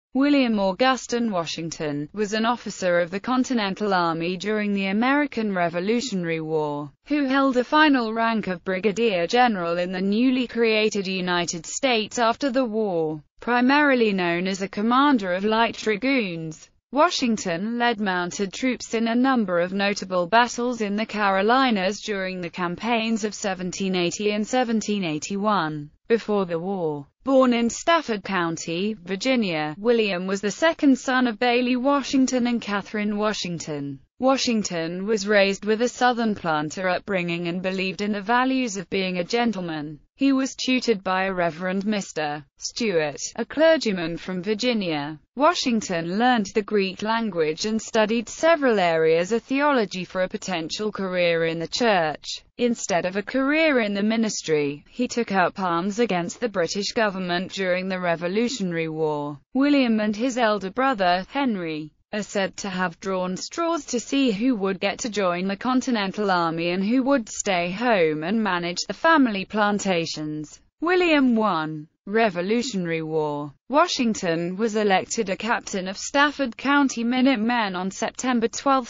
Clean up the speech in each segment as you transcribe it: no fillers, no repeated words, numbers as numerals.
William Augustine Washington was an officer of the Continental Army during the American Revolutionary War, who held the final rank of brigadier general in the newly created United States after the war. Primarily known as a commander of light dragoons, Washington led mounted troops in a number of notable battles in the Carolinas during the campaigns of 1780 and 1781. Before the war, born in Stafford County, Virginia, William was the second son of Bailey Washington and Catherine Washington. Washington was raised with a Southern planter upbringing and believed in the values of being a gentleman. He was tutored by a Reverend Mr. Stewart, a clergyman from Virginia. Washington learned the Greek language and studied several areas of theology for a potential career in the church. Instead of a career in the ministry, he took up arms against the British government during the Revolutionary War. William and his elder brother, Henry, are said to have drawn straws to see who would get to join the Continental Army and who would stay home and manage the family plantations. William won. Revolutionary War. Washington was elected a captain of Stafford County Minutemen on September 12,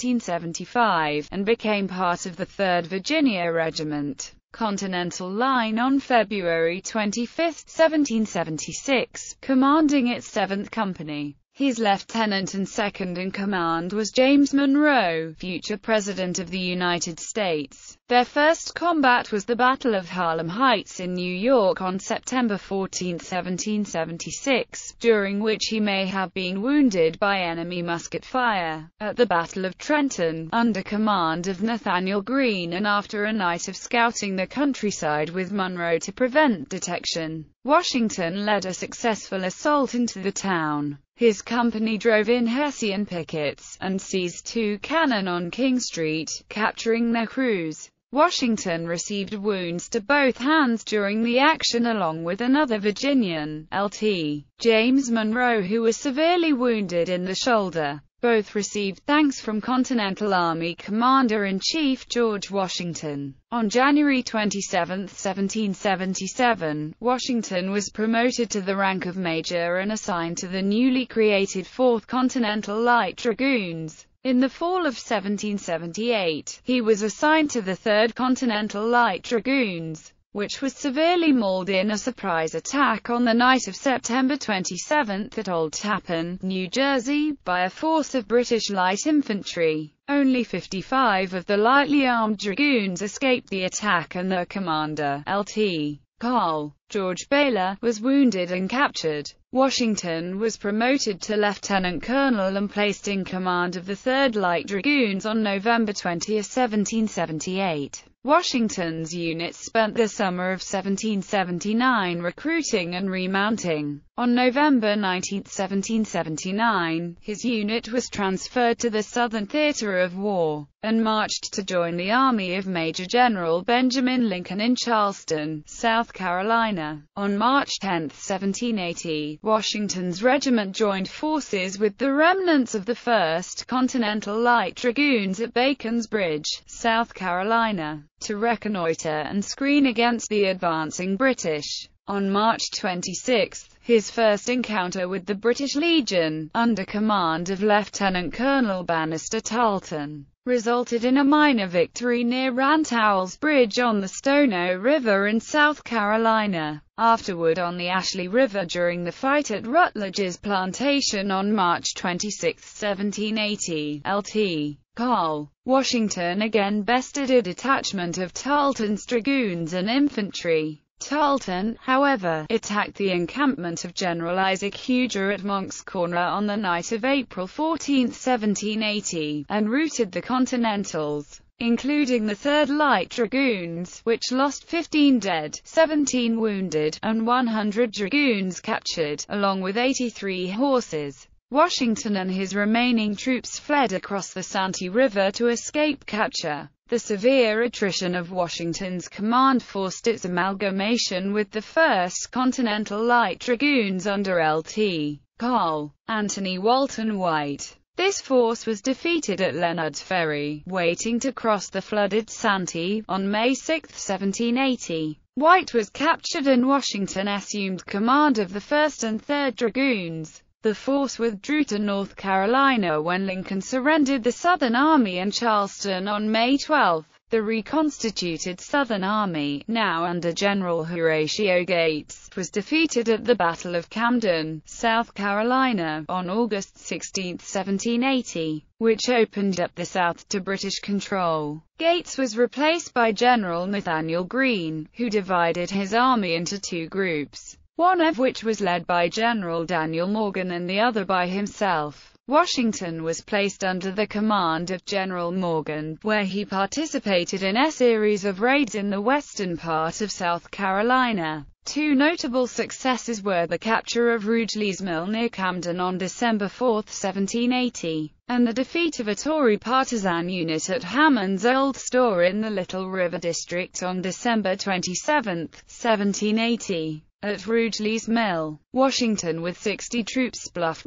1775, and became part of the 3rd Virginia Regiment, Continental Line on February 25, 1776, commanding its 7th Company. His lieutenant and second in command was James Monroe, future President of the United States. Their first combat was the Battle of Harlem Heights in New York on September 14, 1776, during which he may have been wounded by enemy musket fire. At the Battle of Trenton, under command of Nathaniel Greene and after a night of scouting the countryside with Monroe to prevent detection, Washington led a successful assault into the town. His company drove in Hessian pickets, and seized 2 cannon on King Street, capturing their crews. Washington received wounds to both hands during the action along with another Virginian, Lt. James Monroe, who was severely wounded in the shoulder. Both received thanks from Continental Army Commander-in-Chief George Washington. On January 27, 1777, Washington was promoted to the rank of Major and assigned to the newly created 4th Continental Light Dragoons. In the fall of 1778, he was assigned to the 3rd Continental Light Dragoons, which was severely mauled in a surprise attack on the night of September 27 at Old Tappan, New Jersey, by a force of British light infantry. Only 55 of the lightly armed dragoons escaped the attack and their commander, Lt. Col. George Baylor, was wounded and captured. Washington was promoted to lieutenant colonel and placed in command of the 3rd Light Dragoons on November 20, 1778. Washington's units spent the summer of 1779 recruiting and remounting. On November 19, 1779, his unit was transferred to the Southern Theater of War, and marched to join the army of Major General Benjamin Lincoln in Charleston, South Carolina. On March 10, 1780, Washington's regiment joined forces with the remnants of the 1st Continental Light Dragoons at Bacon's Bridge, South Carolina, to reconnoiter and screen against the advancing British. On March 26, his first encounter with the British Legion, under command of Lieutenant Colonel Bannister Tarleton, resulted in a minor victory near Rantowel's Bridge on the Stono River in South Carolina. Afterward on the Ashley River during the fight at Rutledge's plantation on March 26, 1780, Lt. Col. Washington again bested a detachment of Tarleton's dragoons and infantry. Tarleton, however, attacked the encampment of General Isaac Huger at Monk's Corner on the night of April 14, 1780, and routed the Continentals, including the 3rd Light Dragoons, which lost 15 dead, 17 wounded, and 100 dragoons captured, along with 83 horses. Washington and his remaining troops fled across the Santee River to escape capture. The severe attrition of Washington's command forced its amalgamation with the 1st Continental Light Dragoons under Lt. Col. Anthony Walton White. This force was defeated at Leonard's Ferry, waiting to cross the flooded Santee, on May 6, 1780. White was captured and Washington assumed command of the 1st and 3rd Dragoons. The force withdrew to North Carolina when Lincoln surrendered the Southern Army in Charleston on May 12. The reconstituted Southern Army, now under General Horatio Gates, was defeated at the Battle of Camden, South Carolina, on August 16, 1780, which opened up the South to British control. Gates was replaced by General Nathanael Greene, who divided his army into two groups, one of which was led by General Daniel Morgan and the other by himself. Washington was placed under the command of General Morgan, where he participated in a series of raids in the western part of South Carolina. Two notable successes were the capture of Rugeley's Mill near Camden on December 4, 1780, and the defeat of a Tory partisan unit at Hammond's Old Store in the Little River District on December 27, 1780. At Rugeley's Mill, Washington with 60 troops bluffed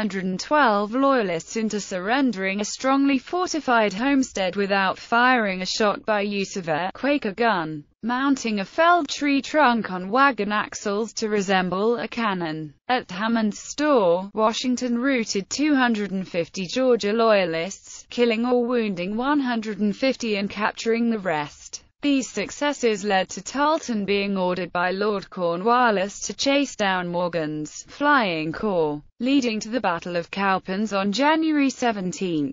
112 Loyalists into surrendering a strongly fortified homestead without firing a shot by use of a Quaker gun, mounting a felled tree trunk on wagon axles to resemble a cannon. At Hammond's Store, Washington routed 250 Georgia Loyalists, killing or wounding 150 and capturing the rest. These successes led to Tarleton being ordered by Lord Cornwallis to chase down Morgan's flying corps, leading to the Battle of Cowpens on January 17,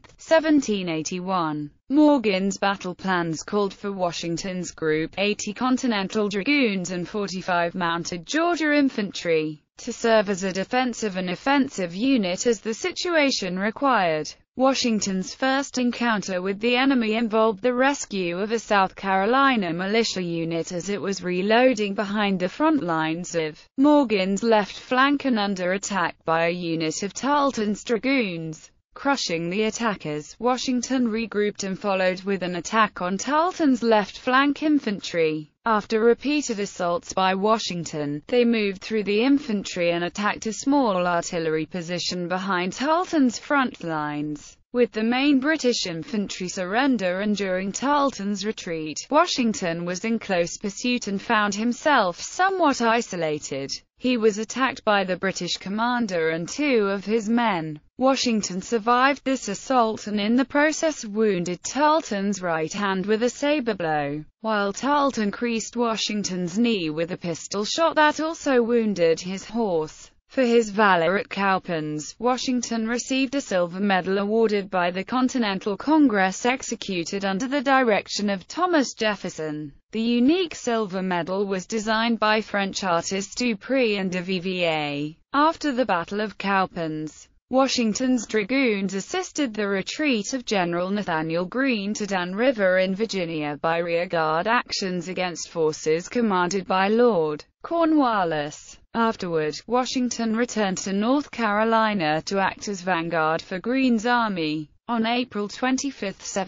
1781. Morgan's battle plans called for Washington's group, 80 Continental Dragoons and 45 mounted Georgia infantry, to serve as a defensive and offensive unit as the situation required. Washington's first encounter with the enemy involved the rescue of a South Carolina militia unit as it was reloading behind the front lines of Morgan's left flank and under attack by a unit of Tarleton's dragoons. Crushing the attackers, Washington regrouped and followed with an attack on Tarleton's left flank infantry. After repeated assaults by Washington, they moved through the infantry and attacked a small artillery position behind Tarleton's front lines. With the main British infantry surrender and during Tarleton's retreat, Washington was in close pursuit and found himself somewhat isolated. He was attacked by the British commander and two of his men. Washington survived this assault and in the process wounded Tarleton's right hand with a saber blow, while Tarleton creased Washington's knee with a pistol shot that also wounded his horse. For his valor at Cowpens, Washington received a silver medal awarded by the Continental Congress executed under the direction of Thomas Jefferson. The unique silver medal was designed by French artists Dupré and de Vivier. After the Battle of Cowpens, Washington's dragoons assisted the retreat of General Nathanael Greene to Dan River in Virginia by rearguard actions against forces commanded by Lord Cornwallis. Afterward, Washington returned to North Carolina to act as vanguard for Greene's army. On April 25,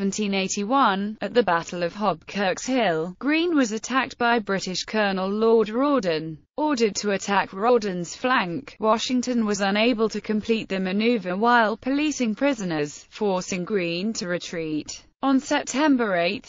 1781, at the Battle of Hobkirk's Hill, Greene was attacked by British Colonel Lord Rawdon. Ordered to attack Rawdon's flank, Washington was unable to complete the maneuver while policing prisoners, forcing Greene to retreat. On September 8,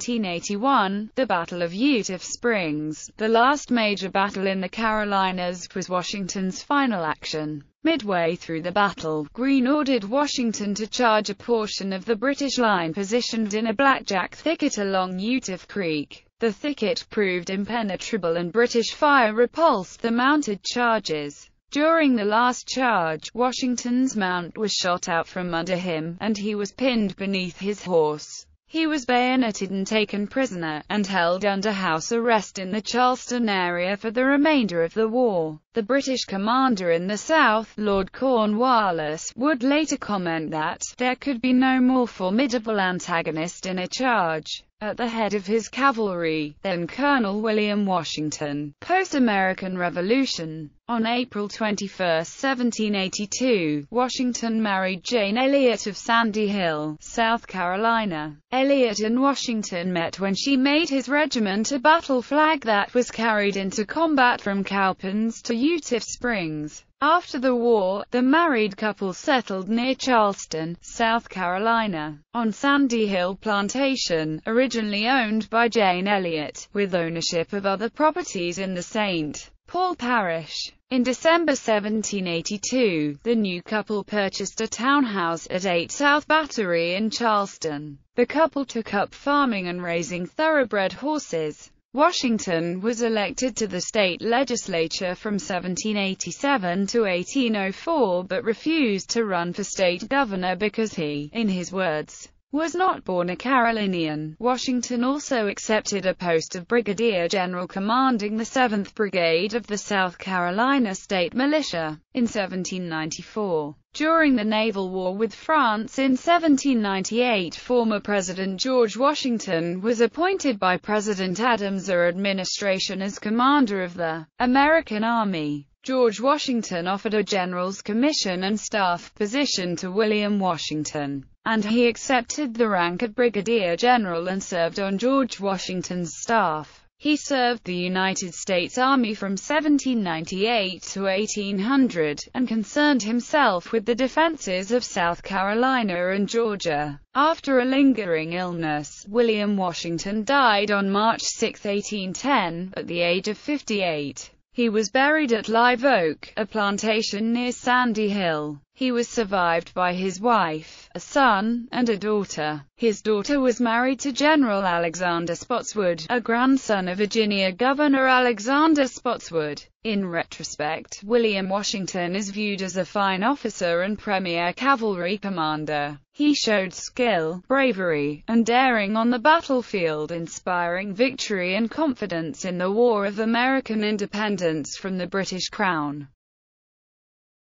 1781, the Battle of Utiff Springs, the last major battle in the Carolinas, was Washington's final action. Midway through the battle, Greene ordered Washington to charge a portion of the British line positioned in a blackjack thicket along Utiff Creek. The thicket proved impenetrable and British fire repulsed the mounted charges. During the last charge, Washington's mount was shot out from under him, and he was pinned beneath his horse. He was bayoneted and taken prisoner, and held under house arrest in the Charleston area for the remainder of the war. The British commander in the South, Lord Cornwallis, would later comment that there could be no more formidable antagonist in a charge at the head of his cavalry than Colonel William Washington. Post-American Revolution. On April 21, 1782, Washington married Jane Elliott of Sandy Hill, South Carolina. Elliott and Washington met when she made his regiment a battle flag that was carried into combat from Cowpens to Utiff Springs. After the war, the married couple settled near Charleston, South Carolina, on Sandy Hill Plantation, originally owned by Jane Elliott, with ownership of other properties in the St. Paul Parish. In December 1782, the new couple purchased a townhouse at 8 South Battery in Charleston. The couple took up farming and raising thoroughbred horses. Washington was elected to the state legislature from 1787 to 1804 but refused to run for state governor because he, in his words, was not born a Carolinian. Washington also accepted a post of brigadier general commanding the 7th Brigade of the South Carolina State Militia. In 1794, during the naval war with France in 1798, former President George Washington was appointed by President Adams' administration as commander of the American Army. George Washington offered a general's commission and staff position to William Washington, and he accepted the rank of brigadier general and served on George Washington's staff. He served the United States Army from 1798 to 1800, and concerned himself with the defenses of South Carolina and Georgia. After a lingering illness, William Washington died on March 6, 1810, at the age of 58. He was buried at Live Oak, a plantation near Sandy Hill. He was survived by his wife, a son, and a daughter. His daughter was married to General Alexander Spotswood, a grandson of Virginia Governor Alexander Spotswood. In retrospect, William Washington is viewed as a fine officer and premier cavalry commander. He showed skill, bravery, and daring on the battlefield, inspiring victory and confidence in the War of American Independence from the British Crown.